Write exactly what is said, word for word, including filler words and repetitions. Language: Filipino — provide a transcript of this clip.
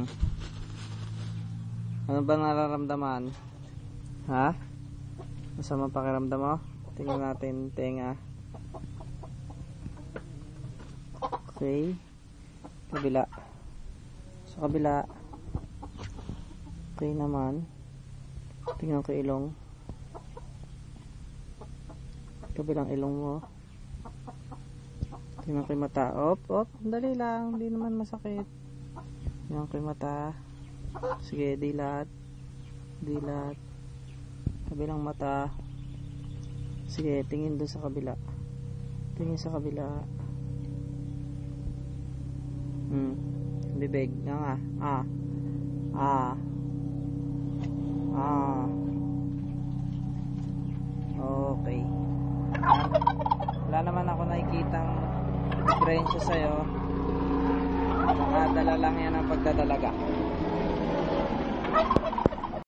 Hmm. Ano ba nararamdaman? Ha? Masama pakiramdam mo? Tingnan natin tenga. Okay. Kabila. Sa kabila. Okay naman. Tingnan ko ilong. Kabilang ilong mo. Tingnan ko yung mata. Op, op. Dali lang. Hindi naman masakit. Tingnan ko yung mata. Sige, dilat. Dilat. Kabilang mata. Sige, tingin doon sa kabila. Tingin sa kabila. Hmm. Bibig. Nga nga. Ah. Ah. Ah. Okay. Wala naman ako nakikitang diferensya sa'yo. Nakadala lang yan ang pagdadalaga.